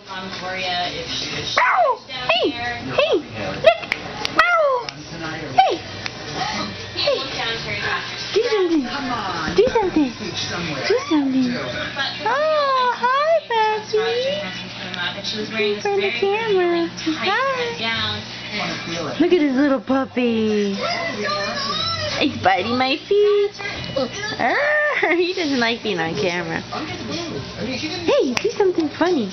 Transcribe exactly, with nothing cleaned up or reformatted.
Mom Gloria if she was Ow! down Hey! there. Hey! Look! Ow! Hey! He looked down Terry Do something! Do something! Do something! Oh, hi, Becky! In front of the camera. Hi! Look at his little puppy! He's biting my feet! Ah, he doesn't like being on camera. Hey, do something funny!